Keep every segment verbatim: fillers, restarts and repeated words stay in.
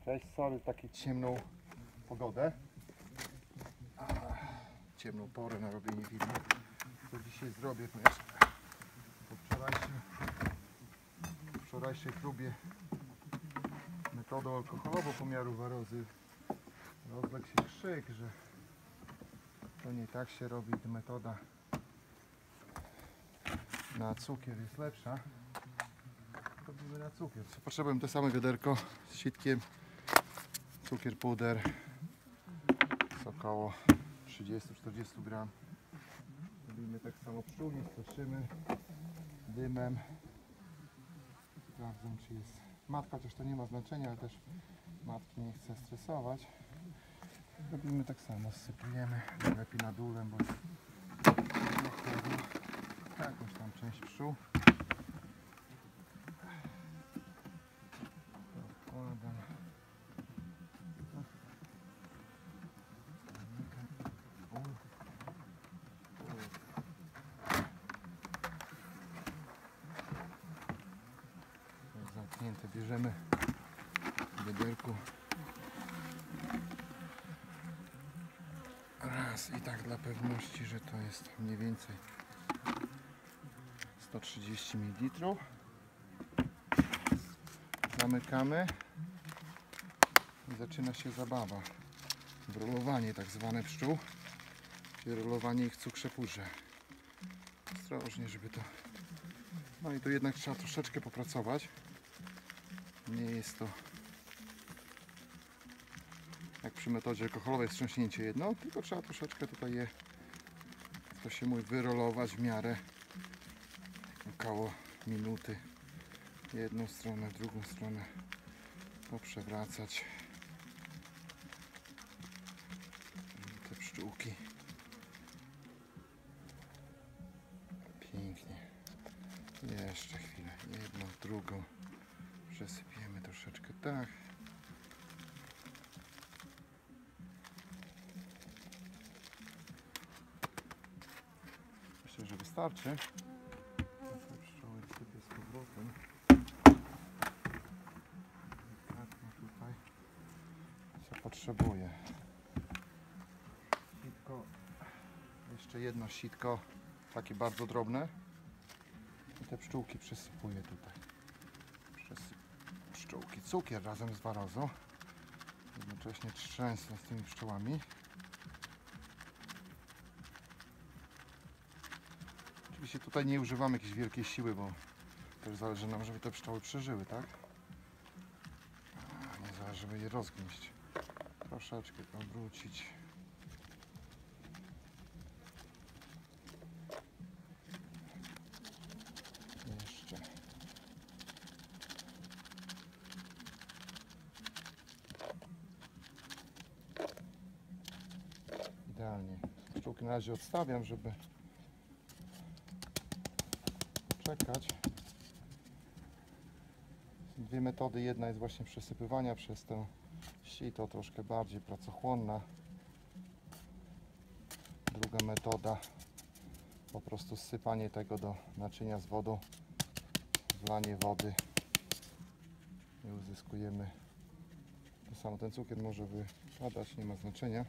Cześć, sorry, taką ciemną pogodę. Ach, ciemną porę na robienie filmu. To dzisiaj zrobię, ponieważ po wczorajszym, po wczorajszej próbie metodą alkoholową pomiaru warozy rozległ się krzyk, że to nie tak się robi, ta metoda na cukier jest lepsza. Robimy na cukier. Potrzebujemy to same wiaderko z sitkiem, cukier, puder, jest około trzydzieści do czterdziestu gram. Robimy tak samo pszczół, nie straszymy dymem. Sprawdzam, czy jest matka, chociaż to nie ma znaczenia, ale też matki nie chcę stresować. Robimy tak samo, sypujemy lepiej na dole, bo jakąś tam część pszczół. Wkładam. Zamknięte, bierzemy w wiaderku raz i tak dla pewności, że to jest mniej więcej sto trzydzieści mililitrów. Zamykamy i zaczyna się zabawa. Rolowanie tak zwane pszczół, czyli rolowanie ich w cukrze pudrze. Ostrożnie, żeby to... No i tu jednak trzeba troszeczkę popracować. Nie jest to jak przy metodzie alkoholowej wstrząśnięcie jedno, tylko trzeba troszeczkę tutaj je, to się mówi, wyrolować w miarę około minuty. Jedną stronę, w drugą stronę poprzewracać te pszczółki. Pięknie. Jeszcze chwilę. Jedną, drugą. Przesypiemy troszeczkę tak. Myślę, że wystarczy. Te pszczoły sypię z powrotem. Tutaj co potrzebuję. Sitko. Jeszcze jedno sitko. Takie bardzo drobne. I te pszczółki przesypuję tutaj. Przesyp pszczółki. Cukier razem z warozą. Jednocześnie trzęsę z tymi pszczołami. Oczywiście tutaj nie używamy jakiejś wielkiej siły, bo też zależy nam, żeby te pszczoły przeżyły, tak? Nie zależy, żeby je rozgnieść. Troszeczkę obrócić. Jeszcze. Idealnie. Pszczółki na razie odstawiam, żeby poczekać. Są dwie metody. Jedna jest właśnie przesypywania przez to sito, troszkę bardziej pracochłonna. Druga metoda, po prostu sypanie tego do naczynia z wodą, wlanie wody i uzyskujemy to samo. Ten cukier może wypadać, nie ma znaczenia.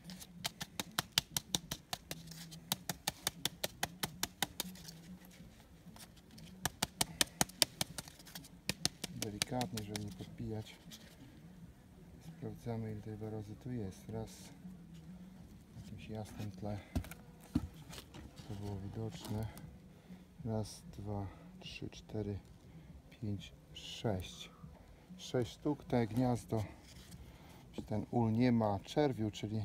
Delikatnie, żeby nie podbijać. Sprawdzamy, ile tej warozy tu jest. Raz w jakimś jasnym tle to było widoczne. Raz, dwa, trzy, cztery, pięć, sześć. Sześć sztuk. Te gniazdo, ten ul nie ma czerwiu, czyli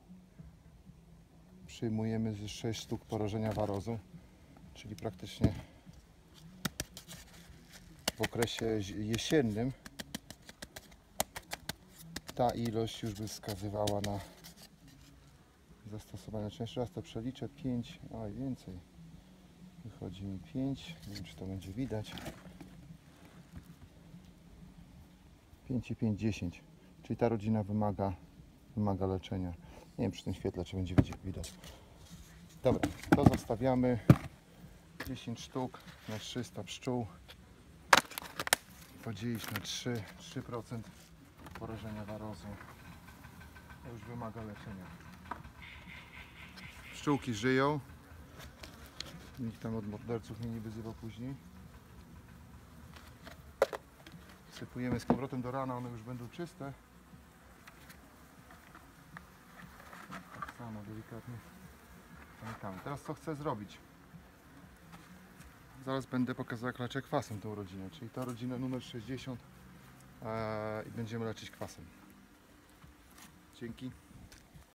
przyjmujemy z sześć sztuk porażenia warozą, czyli praktycznie w okresie jesiennym ta ilość już by wskazywała na zastosowanie. Jeszcze raz to przeliczę. pięć, a i więcej. Wychodzi mi pięć. Nie wiem, czy to będzie widać. pięć i pięć, dziesięć. Czyli ta rodzina wymaga, wymaga leczenia. Nie wiem, przy tym świetle, czy będzie widać. Dobra, to zostawiamy. dziesięć sztuk na trzysta pszczół. Podzielić na trzy, trzy procent porażenia warozą. To już wymaga leczenia. Pszczółki żyją. Nikt tam od morderców mnie nie wyzywał później. Sypujemy z powrotem do rana, one już będą czyste. Tak samo delikatnie zamykamy. Teraz co chcę zrobić? Zaraz będę pokazał, jak leczę kwasem tą rodzinę, czyli ta rodzina numer sześćdziesiąt, e, i będziemy leczyć kwasem. Dzięki.